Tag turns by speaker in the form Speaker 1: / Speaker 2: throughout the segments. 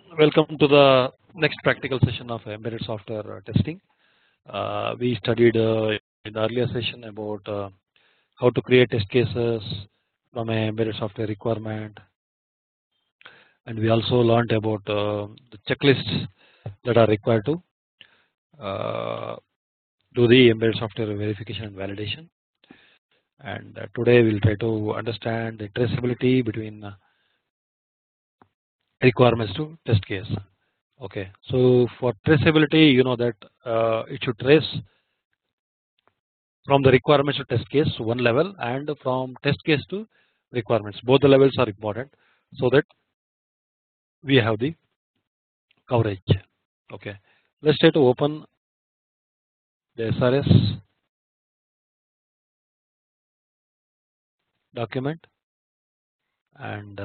Speaker 1: Welcome to the next practical session of embedded software testing. We studied in the earlier session about how to create test cases from an embedded software requirement, and we also learned about the checklists that are required to do the embedded software verification and validation. And today we'll try to understand the traceability between requirements to test case. Okay, so for traceability, you know that it should trace from the requirements to test case one level and from test case to requirements. Both the levels are important so that we have the coverage. Okay, let's try to open the SRS document, and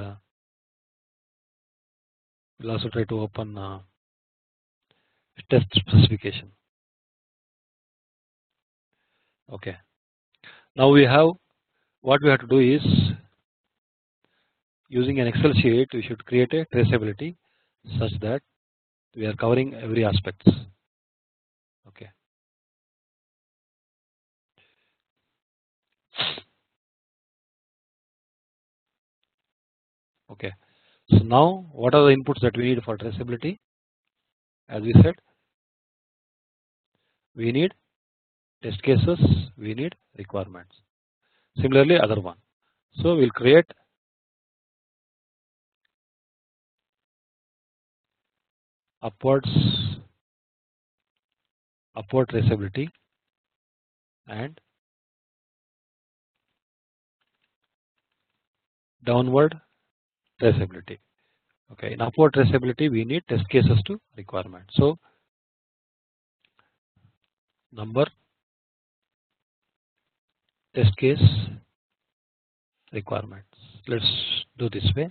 Speaker 1: we'll also try to open test specification. Okay, now we have what we have to do is using an Excel sheet we should create a traceability such that we are covering every aspects. Okay. Okay. So now what are the inputs that we need for traceability? As we said, we need test cases, we need requirements. Similarly, other one. So we'll create upward traceability and downward traceability. Okay, in upward traceability we need test cases to requirement. So number, test case, requirements. Let's do this way.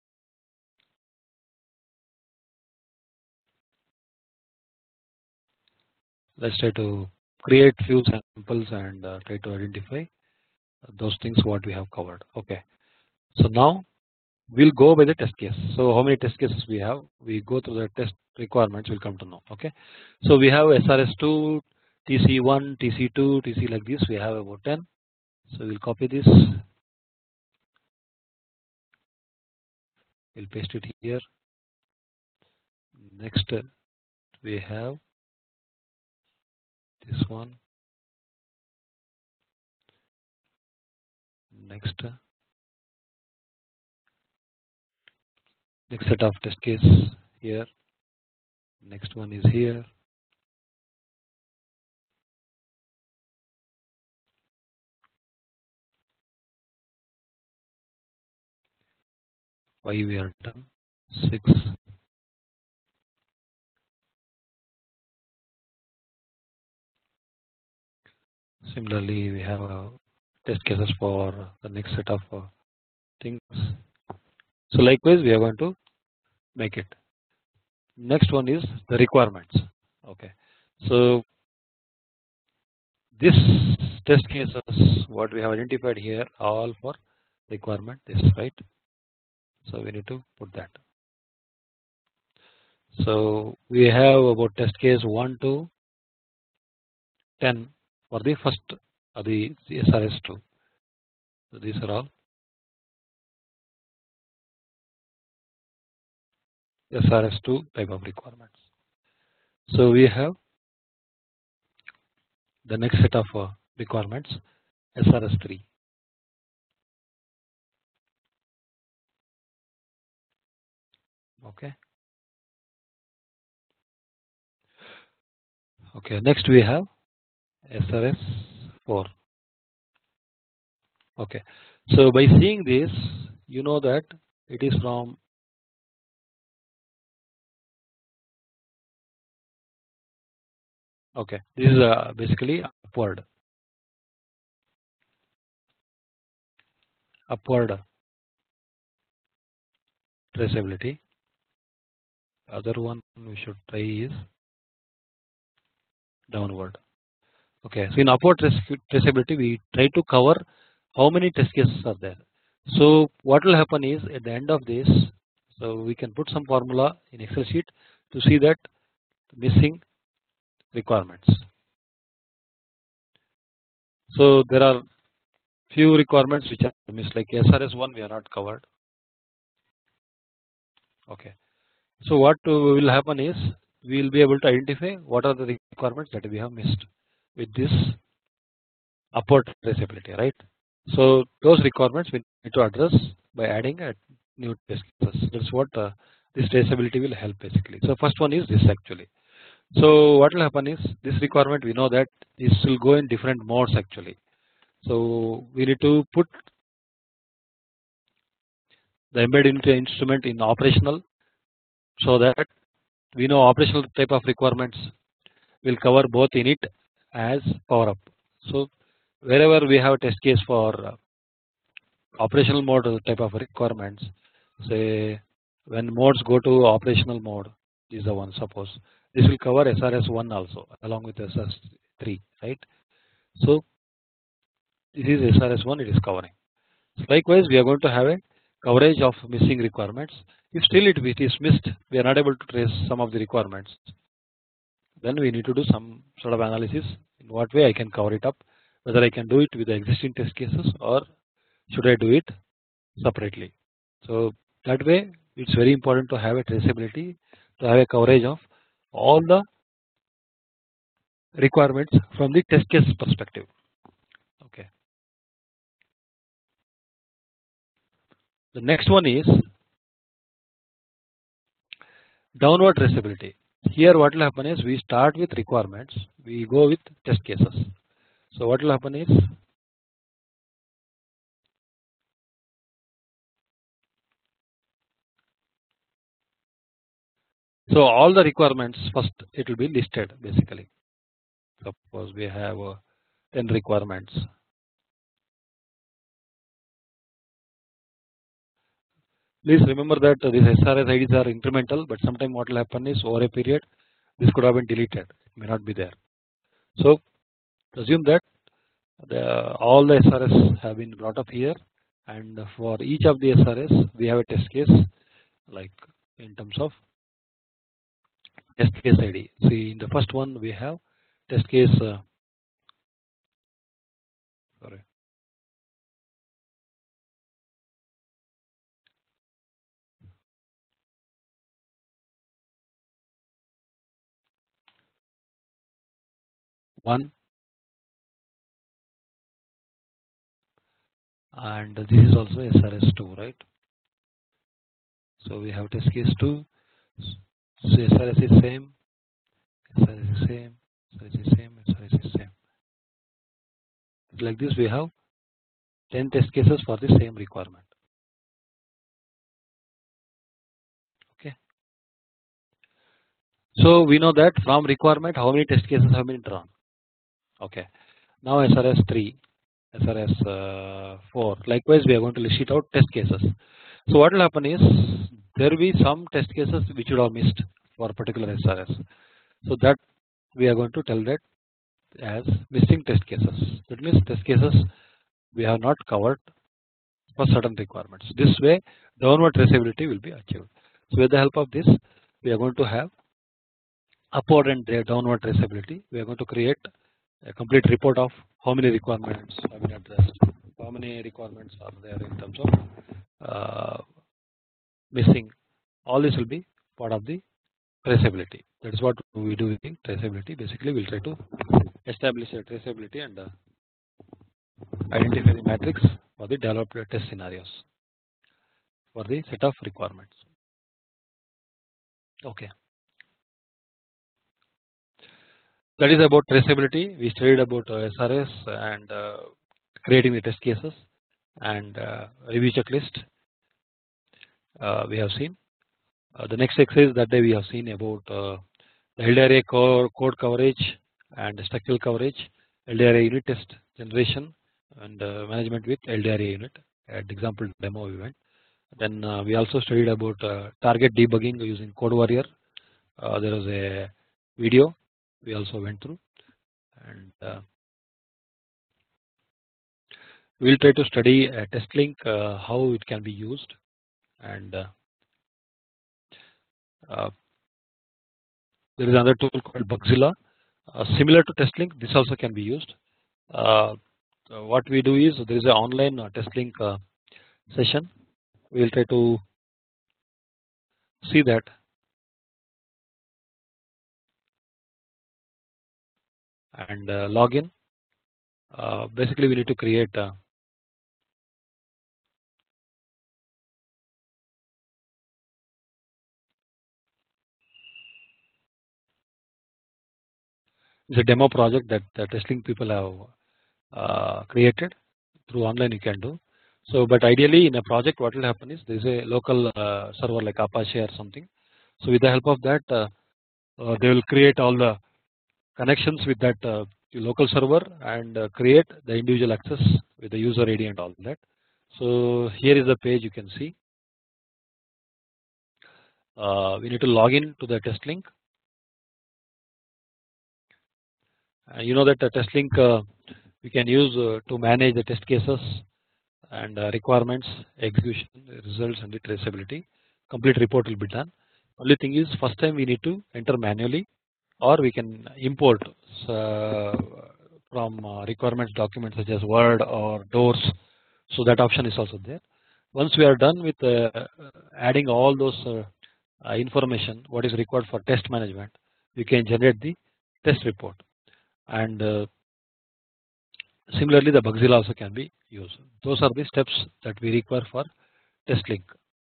Speaker 1: Let's try to create few samples and try to identify those things what we have covered. Okay, so now we'll go by the test case. So how many test cases we have? We go through the test requirements. We'll come to know. Okay, so we have SRS2, TC1, TC2, TC like this. We have about 10. So we'll copy this. We'll paste it here. Next we have this one. Next set of test case here. Next one is here. Why we are done 6. Similarly, we have test cases for the next set of things. So likewise, we are going to make it. Next one is the requirements. Okay, so this test cases what we have identified here all for requirement. This right. So we need to put that. So we have about test case 1 to 10 for the first the SRS2. So these are all SRS2 type of requirements. So we have the next set of requirements SRS3. Okay. Okay. Next we have SRS4. Okay. So by seeing this, you know that it is from okay. This is basically upward traceability. Other one we should try is downward. Okay, so in upward traceability we try to cover how many test cases are there. So what will happen is at the end of this, So we can put some formula in Excel sheet to see that missing requirements. So there are few requirements which are missed, like SRS1 we are not covered. Okay. So what will happen is we will be able to identify what are the requirements that we have missed with this upward traceability, right? So those requirements we need to address by adding a new test cases. That's what this traceability will help basically. So first one is this actually. So what will happen is this requirement we know that this will go in different modes actually. So we need to put the embedded unit instrument in operational, so that we know operational type of requirements will cover both init as power up. So wherever we have test case for operational mode type of requirements, say when modes go to operational mode, this is the one, suppose this will cover SRS1 also along with SRS3, right? So this is SRS1, it is covering. So likewise we are going to have a coverage of missing requirements. If still it is missed, we are not able to trace some of the requirements, then we need to do some sort of analysis in what way I can cover it up, whether I can do it with the existing test cases or should I do it separately. So that way it's very important to have a traceability, to have a coverage of all the requirements from the test case perspective. Okay. The next one is downward traceability. Here what will happen is we start with requirements, we go with test cases. So what will happen is so all the requirements first it will be listed basically. Suppose we have 10 requirements. Please remember that these SRS IDs are incremental, but sometime what will happen is over a period this could have been deleted, it may not be there. So assume that all the SRS have been brought up here, and for each of the SRS we have a test case, like in terms of test case ID. See, in the first one we have test case sorry, one, and this is also SRS2, right? So we have test case 2. So SRS is same, SRS is same, SRS is same, SRS is same. Like this we have 10 test cases for the same requirement. Okay. So we know that from requirement how many test cases have been drawn. Okay. Now SRS3, SRS4. Likewise we are going to list it out test cases. So what will happen is there will be some test cases which would have missed for a particular SRS. So that we are going to tell that as missing test cases. That means test cases we have not covered for certain requirements. This way downward traceability will be achieved. So with the help of this we are going to have upward and downward traceability. We are going to create a complete report of how many requirements have been addressed, how many requirements are there in terms of missing. All this will be part of the traceability. That is what we do with the traceability. Basically we will try to establish a traceability and identify the matrix for the developed test scenarios for the set of requirements. Okay. That is about traceability. We studied about SRS and creating the test cases and review checklist. We have seen the next exercise that day we have seen about the LDRA code coverage and structural coverage, LDRA unit test generation and management with LDRA unit at example demo event. Then we also studied about target debugging using CodeWarrior. There was a video we also went through, and we will try to study a test link, how it can be used, and There is another tool called Bugzilla, similar to TestLink. This also can be used. What we do is there is an online TestLink session. We will try to see that. And login. Basically, we need to create it's a demo project that the TestLink people have created through online. You can do so, but ideally in a project, what will happen is there is a local server like Apache or something. So with the help of that, they will create all the connections with that local server and create the individual access with the user ID and all that. So here is the page you can see. We need to log in to the TestLink. You know that the TestLink we can use to manage the test cases and requirements, execution, results, and the traceability. Complete report will be done. Only thing is, first time we need to enter manually, or we can import from requirements documents such as Word or Doors. So that option is also there. Once we are done with adding all those information what is required for test management, we can generate the test report. And similarly, the Bugzilla also can be used. Those are the steps that we require for TestLink.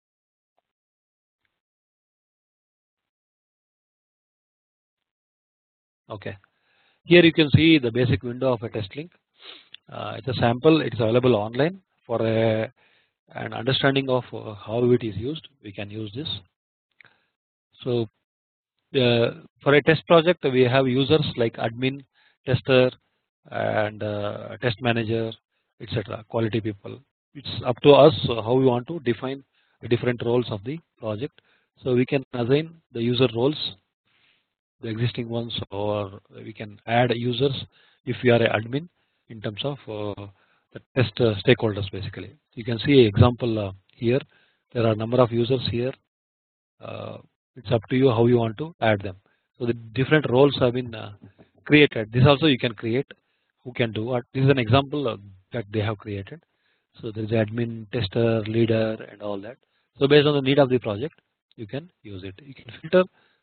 Speaker 1: Okay, here you can see the basic window of a TestLink. It's a sample. It is available online for an understanding of how it is used. We can use this. So for a test project, we have users like admin, tester, and test manager, etc. Quality people. It's up to us how we want to define the different roles of the project. So we can assign the user roles, the existing ones, or we can add users if we are an admin in terms of the test stakeholders. Basically, you can see an example here. There are a number of users here. It's up to you how you want to add them. So the different roles have been created. This also you can create. Who can do what? This is an example that they have created. So there is admin, tester, leader, and all that. So based on the need of the project, you can use it. You can filter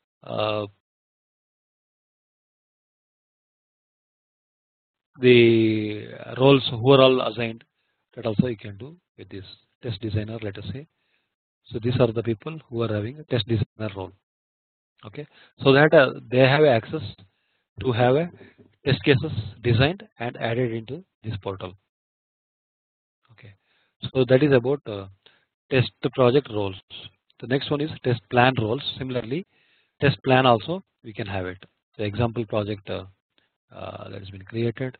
Speaker 1: the roles who are all assigned. That also you can do with this test designer. Let us say. So these are the people who are having a test designer role. Okay, so that they have access to have a test cases designed and added into this portal. Okay, so that is about test project roles. The next one is test plan roles. Similarly, test plan also we can have it. The example project that has been created,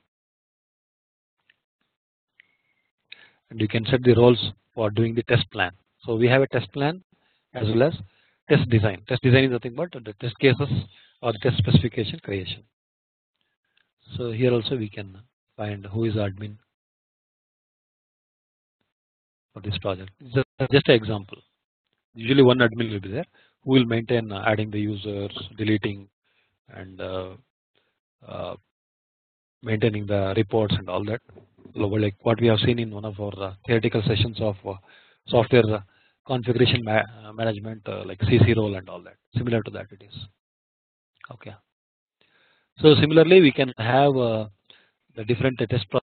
Speaker 1: and you can set the roles for doing the test plan. So we have a test plan as well as test design. Test design is nothing but the test cases or the test specification creation. So here also we can find who is admin for this project. Just an example. Usually one admin will be there who will maintain adding the users, deleting, and maintaining the reports and all that. Like what we have seen in one of our theoretical sessions of software configuration management, like CC role and all that. Similar to that it is. Okay. So similarly, we can have the different test